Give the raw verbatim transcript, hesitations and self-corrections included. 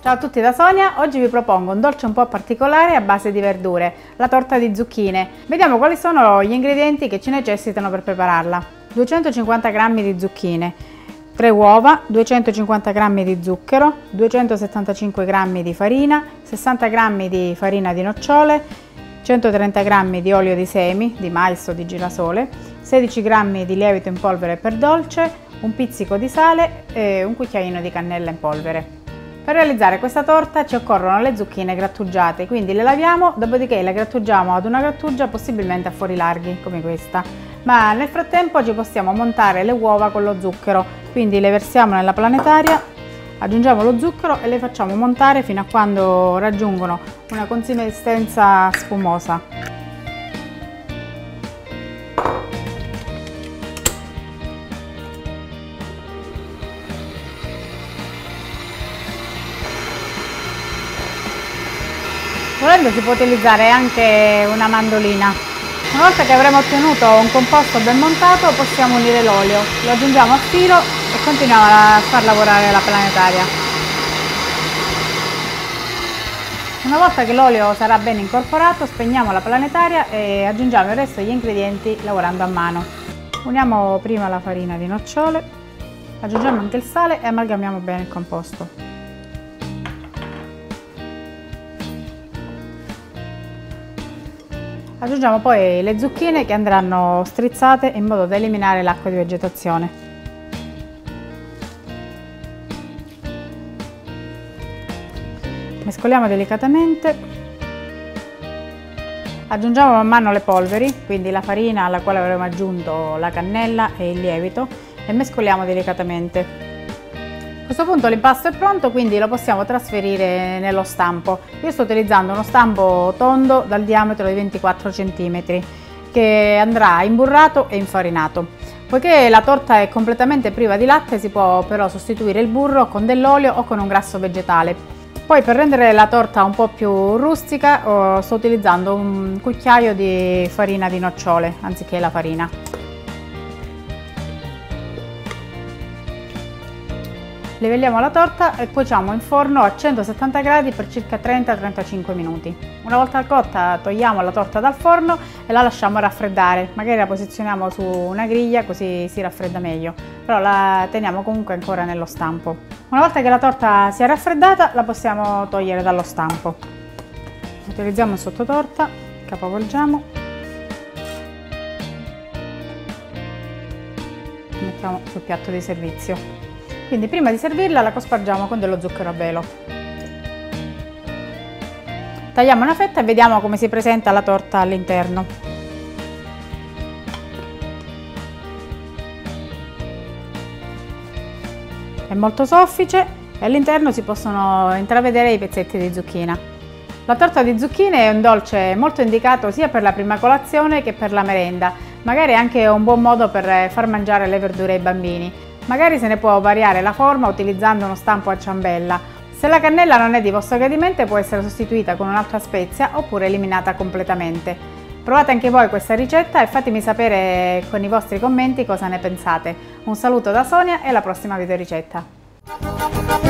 Ciao a tutti da Sonia, oggi vi propongo un dolce un po' particolare a base di verdure, la torta di zucchine. Vediamo quali sono gli ingredienti che ci necessitano per prepararla. duecentocinquanta grammi di zucchine, tre uova, duecentocinquanta grammi di zucchero, duecentosettantacinque grammi di farina, sessanta grammi di farina di nocciole, centotrenta grammi di olio di semi, di mais o di girasole, sedici grammi di lievito in polvere per dolce, un pizzico di sale e un cucchiaino di cannella in polvere. Per realizzare questa torta ci occorrono le zucchine grattugiate, quindi le laviamo, dopodiché le grattugiamo ad una grattugia possibilmente a fori larghi come questa. Ma nel frattempo ci possiamo montare le uova con lo zucchero, quindi le versiamo nella planetaria, aggiungiamo lo zucchero e le facciamo montare fino a quando raggiungono una consistenza spumosa. Volendo si può utilizzare anche una mandolina. Una volta che avremo ottenuto un composto ben montato possiamo unire l'olio, lo aggiungiamo a filo e continuiamo a far lavorare la planetaria. Una volta che l'olio sarà ben incorporato spegniamo la planetaria e aggiungiamo il resto degli ingredienti lavorando a mano. Uniamo prima la farina di nocciole, aggiungiamo anche il sale e amalgamiamo bene il composto. Aggiungiamo poi le zucchine che andranno strizzate in modo da eliminare l'acqua di vegetazione. Mescoliamo delicatamente. Aggiungiamo man mano le polveri, quindi la farina alla quale avremo aggiunto la cannella e il lievito, e mescoliamo delicatamente. A questo punto l'impasto è pronto, quindi lo possiamo trasferire nello stampo. Io sto utilizzando uno stampo tondo dal diametro di ventiquattro centimetri che andrà imburrato e infarinato. Poiché la torta è completamente priva di latte si può però sostituire il burro con dell'olio o con un grasso vegetale. Poi per rendere la torta un po' più rustica oh, sto utilizzando un cucchiaio di farina di nocciole anziché la farina. Livelliamo la torta e cuociamo in forno a centosettanta gradi per circa trenta trentacinque minuti. Una volta cotta togliamo la torta dal forno e la lasciamo raffreddare, magari la posizioniamo su una griglia così si raffredda meglio, però la teniamo comunque ancora nello stampo. Una volta che la torta si è raffreddata la possiamo togliere dallo stampo. Utilizziamo il sottotorta, capovolgiamo, mettiamo sul piatto di servizio. Quindi prima di servirla la cospargiamo con dello zucchero a velo. Tagliamo una fetta e vediamo come si presenta la torta all'interno. È molto soffice e all'interno si possono intravedere i pezzetti di zucchina. La torta di zucchine è un dolce molto indicato sia per la prima colazione che per la merenda, magari anche un buon modo per far mangiare le verdure ai bambini. Magari se ne può variare la forma utilizzando uno stampo a ciambella. Se la cannella non è di vostro gradimento può essere sostituita con un'altra spezia oppure eliminata completamente. Provate anche voi questa ricetta e fatemi sapere con i vostri commenti cosa ne pensate. Un saluto da Sonia e alla prossima videoricetta.